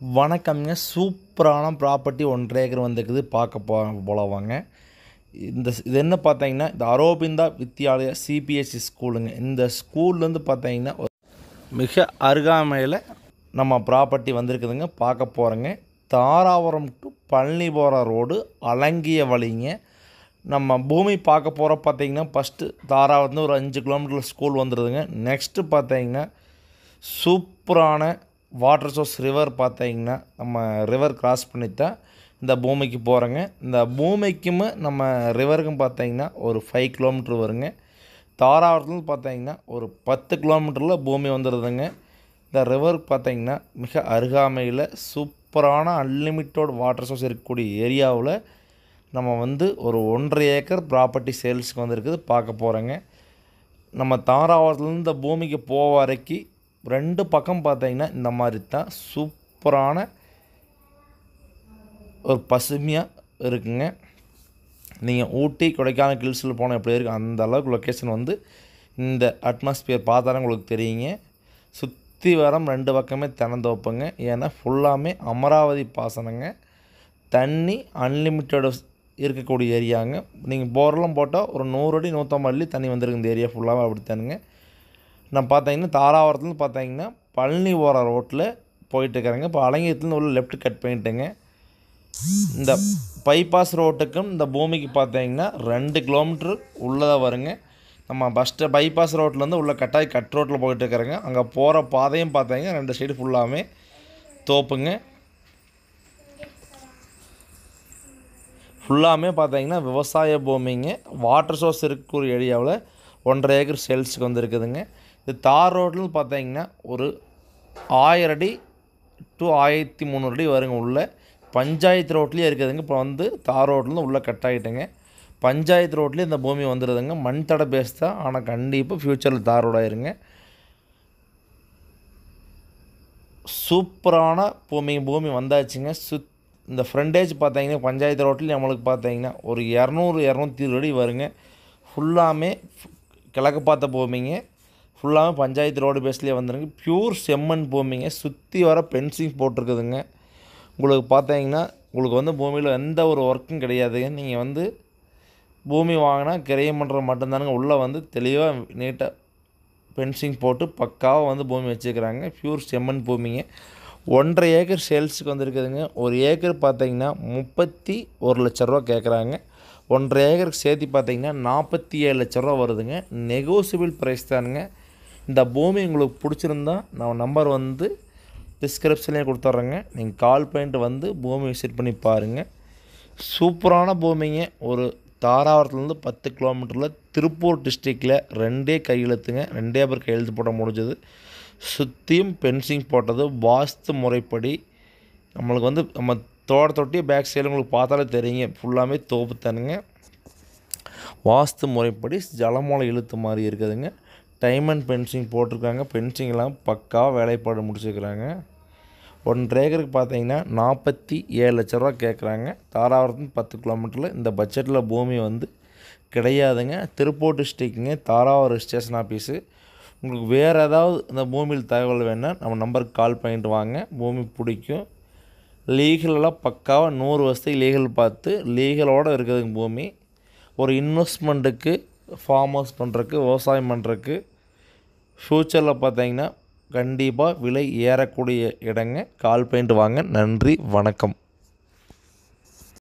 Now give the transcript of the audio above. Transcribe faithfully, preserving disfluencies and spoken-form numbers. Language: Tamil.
வணக்கம்ங்க. சூப்பரான ப்ராப்பர்ட்டி ஒன்றரை ஏக்கர் வந்துருக்குது. பார்க்க போ போல வாங்க. இந்த இது என்ன பார்த்தீங்கன்னா, இந்த அரோபிந்தா வித்யாலயா சிபிஎஸ்சி ஸ்கூலுங்க. இந்த ஸ்கூல்லேருந்து பார்த்தீங்கன்னா மிக அருகாமையில் நம்ம ப்ராப்பர்ட்டி வந்திருக்குதுங்க. பார்க்க போகிறோங்க. தாராபுரம் டு பழனி போகிற ரோடு அலங்கிய வழிங்க. நம்ம பூமி பார்க்க போகிற பார்த்தீங்கன்னா ஃபஸ்ட்டு தாராபுரத்துலேருந்து ஒரு அஞ்சு கிலோமீட்டர் ஸ்கூல் வந்துடுதுங்க. நெக்ஸ்ட்டு பார்த்தீங்கன்னா சூப்பரான வாட்டர் சோர்ஸ் ரிவர் பார்த்தீங்கன்னா நம்ம ரிவர் கிராஸ் பண்ணித்தான் இந்த பூமிக்கு போகிறோங்க. இந்த பூமிக்கும் நம்ம ரிவருக்கும் பார்த்தீங்கன்னா ஒரு ஃபைவ் கிலோமீட்டர் வருங்க. தாராபுரத்துலேருந்து பார்த்தீங்கன்னா ஒரு பத்து கிலோமீட்டரில் பூமி வந்துடுதுங்க. இந்த ரிவர் பார்த்தீங்கன்னா மிக அருகாமையில் சூப்பரான அன்லிமிட்டட் வாட்டர் சோர்ஸ் இருக்கக்கூடிய ஏரியாவில் நம்ம வந்து ஒரு ஒன்றரை ஏக்கர் ப்ராப்பர்ட்டி சேல்ஸுக்கு வந்திருக்குது. பார்க்க போகிறோங்க. நம்ம தாராபுரத்துலேருந்து இந்த பூமிக்கு போக வரைக்கும் ரெண்டு பக்கம் பார்த்தீங்கன்னா இந்த மாதிரி தான் சூப்பரான ஒரு பசுமையாக இருக்குங்க. நீங்கள் ஊட்டி கொடைக்கானல் ஹில்ஸில் போனால் எப்படி இருக்குது அந்த அளவுக்கு லொக்கேஷன் வந்து இந்த அட்மாஸ்பியர் பார்த்தாலும் உங்களுக்கு தெரியுங்க. சுற்றி வரம் ரெண்டு பக்கமே திறந்தோப்புங்க. ஏன்னா ஃபுல்லாமே அமராவதி பாசனங்க. தண்ணி அன்லிமிட்டட் இருக்கக்கூடிய ஏரியாங்க. நீங்கள் போரெல்லாம் போட்டால் ஒரு நூறு அடி நூற்றம்பது அடி தண்ணி வந்துருக்கு. இந்த ஏரியா ஃபுல்லாக அப்படித்தானுங்க. நான் பார்த்தீங்கன்னா தாராபுரத்துலேருந்து பார்த்தீங்கன்னா பழனி போகிற ரோட்டில் போயிட்டுருக்காங்க. இப்போ அலங்கியத்துலேருந்து உள்ள லெஃப்ட் கட் பண்ணிட்டுங்க. இந்த பைபாஸ் ரோட்டுக்கும் இந்த பூமிக்கு பார்த்தீங்கன்னா ரெண்டு கிலோமீட்ரு உள்ளதாக வருங்க. நம்ம பஸ்ட்டு பைபாஸ் ரோட்லேருந்து உள்ள கட்டாய் கட் ரோட்டில் போயிட்டுருக்குறேங்க. அங்கே போகிற பாதையும் பார்த்தீங்கன்னா ரெண்டு சைடு ஃபுல்லாமே தோப்புங்க. ஃபுல்லாமே பார்த்தீங்கன்னா விவசாய பூமிங்க. வாட்டர் சோர்ஸ் இருக்கக்கூடிய ஏரியாவில் ஒன்றரை ஏக்கர் சேல்ஸுக்கு வந்துருக்குதுங்க. இது தார் ரோட்லன்னு பார்த்தீங்கன்னா ஒரு ஆயிரம் அடி டு ஆயிரத்தி முந்நூறு அடி வருங்க. உள்ள பஞ்சாயத்து ரோட்லேயே இருக்குதுங்க. இப்போ வந்து தார் ரோட்லேருந்து உள்ளே கட் ஆகிட்டுங்க. பஞ்சாயத்து ரோட்லேயே இந்த பூமி வந்துடுதுங்க. மண் தடை பேஸ் தான், ஆனால் கண்டிப்பாக ஃப்யூச்சரில் தார் ரோடாயிருங்க. சூப்பரான பூமி பூமி வந்தாச்சுங்க. சுத் இந்த ஃப்ரண்டேஜ் பார்த்தீங்கன்னா பஞ்சாயத்து ரோட்டில் நம்மளுக்கு பார்த்தீங்கன்னா ஒரு இரநூறு இரநூத்தி இருபது அடி வருங்க. ஃபுல்லாமே கிழக்கு பார்த்த பூமிங்க. ஃபுல்லாமே பஞ்சாயத்து ரோடு பேஸ்லேயே வந்துடுங்க. ப்யூர் செம்மண் பூமிங்க. சுற்றி வர பென்சிங் போட்டிருக்குதுங்க. உங்களுக்கு பார்த்தீங்கன்னா உங்களுக்கு வந்து பூமியில் எந்த ஒரு ஒர்க்கும் கிடையாதுங்க. நீங்கள் வந்து பூமி வாங்கினா கிரையம் பண்ணுறது மட்டும்தானுங்க. உள்ளே வந்து தெளிவாக நீட்டாக பென்சிங் போட்டு பக்காவாக வந்து பூமி வச்சுக்கிறாங்க. ப்யூர் செம்மண் பூமிங்க. ஒன்றரை ஏக்கர் சேல்ஸுக்கு வந்துருக்குதுங்க. ஒரு ஏக்கர் பார்த்தீங்கன்னா முப்பத்தி ஒரு லட்ச ரூபா கேட்குறாங்க. ஒன்றரை ஏக்கருக்கு சேர்த்து பார்த்தீங்கன்னா நாற்பத்தி ஏழு லட்ச ரூபா வருதுங்க. நெகோசியபிள் ப்ரைஸ் தானுங்க. இந்த பூமி உங்களுக்கு பிடிச்சிருந்தா நான் நம்பர் வந்து டிஸ்கிரிப்ஷன்லேயே கொடுத்துட்றேங்க. நீங்கள் கால் பண்ணிட்டு வந்து பூமி விசிட் பண்ணி பாருங்கள். சூப்பரான பூமிங்க. ஒரு தாராபுரத்துலேருந்து பத்து கிலோமீட்டரில் திருப்பூர் டிஸ்ட்ரிக்டில் ரெண்டே கையெழுத்துங்க. ரெண்டே பேர் கையெழுத்து போட முடிஞ்சது. சுற்றியும் பென்சிங் போட்டது வாஸ்து முறைப்படி. நம்மளுக்கு வந்து நம்ம தோட்டத்தொட்டி பேக் சைடு உங்களுக்கு பார்த்தாலே தெரியுங்க. ஃபுல்லாமே தோப்பு தானுங்க. வாஸ்து முறைப்படி ஜலமூலை இழுத்து மாதிரி இருக்குதுங்க. டைம் அண்ட் பென்சிங் போட்டிருக்காங்க. பென்சிங்லாம் பக்காவாக வேலைப்பாடு முடிச்சுக்கிறாங்க. ஒன்றரை ஏக்கருக்கு பார்த்தீங்கன்னா நாற்பத்தி ஏழு லட்ச ரூபா கேட்குறாங்க. தாராபுரத்து பத்து கிலோமீட்டரில் இந்த பட்ஜெட்டில் பூமி வந்து கிடையாதுங்க. திருப்பூர் டிஸ்ட்ரிக்ட்டுங்க. Dharapuram station office. உங்களுக்கு வேறு ஏதாவது இந்த பூமியில் தகவல் வேணால் நம்ம நம்பருக்கு கால் பண்ணிட்டு வாங்க. பூமி பிடிக்கும். லீகலெல்லாம் பக்காவாக நூறு வருஷத்துக்கு லீகல் பார்த்து லீகலோடு இருக்குதுங்க பூமி. ஒரு இன்வெஸ்ட்மெண்ட்டுக்கு ஃபார்ம் ஹவுஸ் பண்ணுறக்கு விவசாயம் பண்ணுறக்கு ஃப்யூச்சரில் பார்த்தீங்கன்னா கண்டிப்பாக விலை ஏறக்கூடிய இடங்க. கால் பண்ணிட்டு வாங்க. நன்றி, வணக்கம்.